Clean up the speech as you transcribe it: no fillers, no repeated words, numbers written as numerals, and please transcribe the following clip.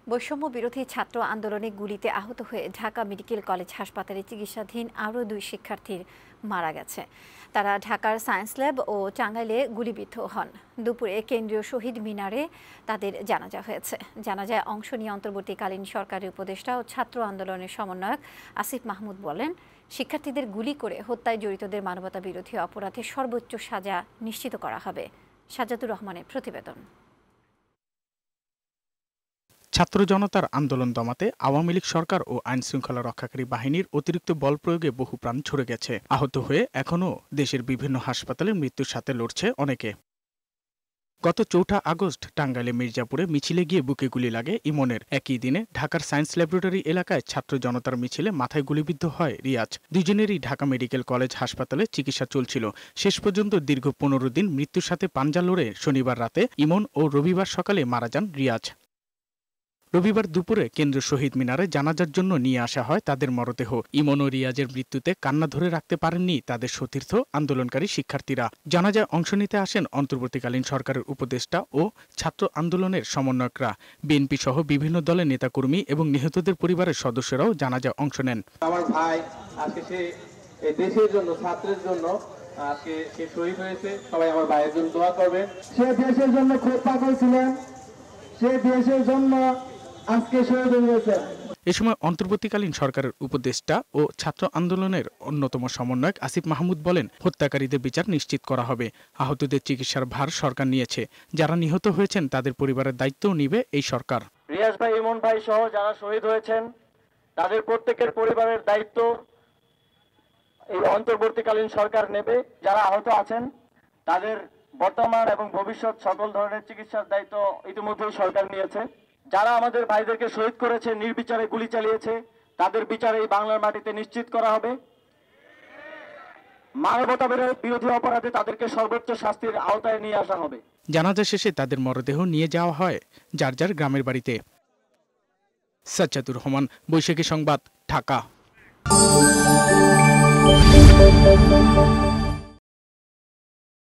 বৈষম্য বিরোধী ছাত্র আন্দোলনে গুলিতে আহত হয়ে ঢাকা মেডিকেল কলেজ হাসপাতালে চিকিৎসাধীন আরও 2 শিক্ষার্থী মারা গেছে। তারা ঢাকার সায়েন্স ল্যাব ও টাঙ্গাইলে গুলিবিদ্ধ হন। দুপুরে কেন্দ্রীয় শহীদ মিনারে তাদের জানাজা হয়েছে। জানাজায় অংশ নিয়ে অন্তর্বর্তীকালীন সরকারের উপদেষ্টা ও ছাত্র আন্দোলনের সমন্বয়ক আসিফ মাহমুদ বলেন, শিক্ষার্থীদের গুলি করে হত্যায় জড়িতদের মানবতা বিরোধী অপরাধে সর্বোচ্চ সাজা নিশ্চিত করা হবে। সাজ্জাদুর রহমানের প্রতিবেদন। ছাত্র জনতার আন্দোলন দমাতে আওয়ামী লীগ সরকার ও আইন শৃঙ্খলা রক্ষাকারী বাহিনীর অতিরিক্ত বল প্রয়োগে বহু প্রাণ ঝরে গেছে। আহত হয়ে এখনও দেশের বিভিন্ন হাসপাতালে মৃত্যুর সাথে লড়ছে অনেকে। গত 4 আগস্ট টাঙ্গাইলে মির্জাপুরে মিছিলে গিয়ে বুকে গুলি লাগে ইমনের। একই দিনে ঢাকার সায়েন্স ল্যাবরেটরি এলাকায় ছাত্র জনতার মিছিলে মাথায় গুলিবিদ্ধ হয় রিয়াজ। দুজনেরই ঢাকা মেডিকেল কলেজ হাসপাতালে চিকিৎসা চলছিল। শেষ পর্যন্ত দীর্ঘ 15 দিন মৃত্যুর সাথে পাঞ্জা লড়ে শনিবার রাতে ইমন ও রবিবার সকালে মারা যান রিয়াজ। রবিবার দুপুরে কেন্দ্রীয় শহীদ মিনারে জানাজার জন্য নিয়ে আসা হয় তাদের মরদেহ। ইমন ও রিয়াজের মৃত্যুতে কান্না ধরে রাখতে পারেননি তাদের সতীর্থ আন্দোলনকারী শিক্ষার্থীরা। জানাজায় অংশ নিতে আসেন অন্তর্বর্তীকালীন সরকারের উপদেষ্টা ও ছাত্র আন্দোলনের সমন্বয়করা। বিএনপি সহ বিভিন্ন দলের নেতাকর্মী এবং নিহতদের পরিবারের সদস্যরাও জানাজায় অংশ নেন। আমার ভাই আজকে সে দেশের জন্য, ছাত্রের জন্য আজকে সে শহীদ হয়েছে। সবাই আমার ভাইয়ের জন্য দোয়া করবেন। সে দেশের জন্য খুব পাগল ছিলেন, সে দেশের জন্য আজকে শহীদ হয়েছে। এ সময় অন্তর্বর্তীকালীন সরকারের উপদেষ্টা ও ছাত্র আন্দোলনের অন্যতম সমন্বয়ক আসিফ মাহমুদ বলেন, হত্যাকারীদের বিচার নিশ্চিত করা হবে। আহতদের চিকিৎসার ভার সরকার নিয়েছে। যারা নিহত হয়েছেন তাদের পরিবারের দায়িত্বও নিবে এই সরকার। রিয়াজ ভাই, ইমন ভাই সহ যারা শহীদ হয়েছেন তাদের প্রত্যেকের পরিবারের দায়িত্ব এই অন্তর্বর্তীকালীন সরকার নেবে। যারা আহত আছেন তাদের বর্তমান এবং ভবিষ্যৎ সকল ধরনের চিকিৎসার দায়িত্ব ইতিমধ্যেই সরকার নিয়েছে। যারা আমাদের ভাইদেরকে শহীদ করেছে, নির্বিচারে গুলি চালিয়েছে, তাদের বিচার এই বাংলার মাটিতে নিশ্চিত করা হবে। মানবতা বিরোধী অপরাধে তাদেরকে সর্বোচ্চ শাস্তির আওতায় নিয়ে আসা হবে। জানাজা শেষে তাদের মরদেহ নিয়ে যাওয়া হয় যার যার গ্রামের বাড়িতে। সাজ্জাদুর রহমান, বৈশাখী সংবাদ, ঢাকা।